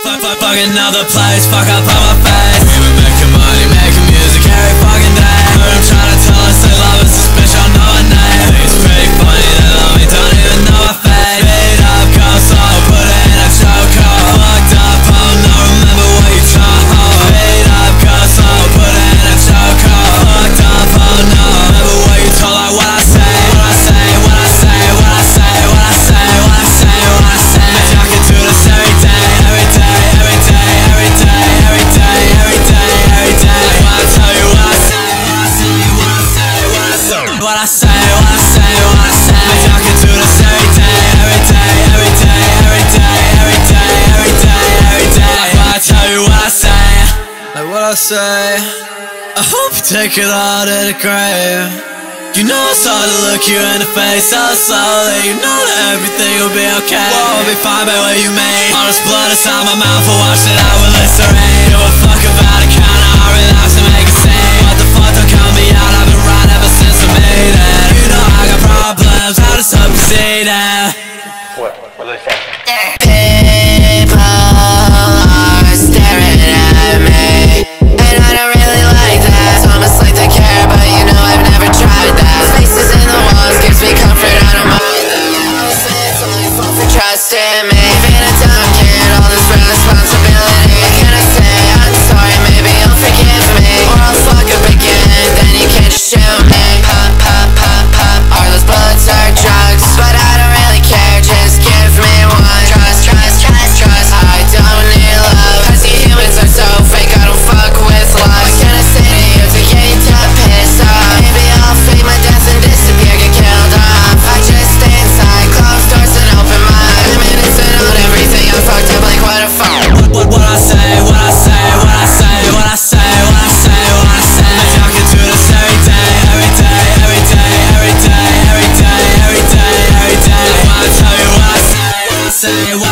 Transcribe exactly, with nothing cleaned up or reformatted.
Fuck, fuck, fuck another place, fuck up on my face. We been making money, making music every fucking day. Heard them trying to tell us they love us, this bitch don't know our name. I think it's pretty funny, they love me, don't even know our face. Beat up, go slow, put it in a chokehold. Fucked up, oh no, remember what you told. Beat up, go slow, put it in a chokehold. Fucked up, oh no, remember what you told. Like what I say, what I say, what I say, what I say, what I say, what I say, what I say. Bitch, I can do this every day, every day, every day, every day, every day, every day, every day. Like when I tell you what I say, what I say, what I say, what I say, what I say, what I say. Bitch, I can do this every day, every day, every day, every day, every day, every day, every day. Like when I tell you what I say, like what I say. I hope you take it all to the grave. You know it's hard to look you in the face so slowly. You know that everything will be okay. Won't be fine by what you made. All this blood inside my mouth, I wash it out with Listerine. Give a fuck about a counter, I relax and make a scene. What the fuck don't count me out, I've been right ever since I made it. You know I got problems, I just hope you see that. What? What do they say? People are staring at me, and I don't really like that. It's almost like they care, but you know I've never tried that. Faces in the walls gives me comfort, I don't mind that. It's only fault for trusting me. Being a dumb kid, all this responsibility. What can I say? I'm sorry, maybe you'll forgive me, or I'll fuck up again, then you can't just shoot me. Pop, pop, pop, pop, are those bullets or drugs? But I don't really care, just give me one. Trust, trust, trust, trust, I don't need love, cause you humans are so fake, I don't fuck with love. What can I say to you to get you to piss off? Maybe I'll fake my death and disappear, get killed off. I just stay inside, close doors and open mine. I'm innocent on everything, I'm fucked up like what a fuck. What, what, what I say, what I say, what I say, what I say, what I say, what I say. Bitch, I can do this every day, every day, every day, every day, every day, every day, every day. Like when I tell you what I say, what I say,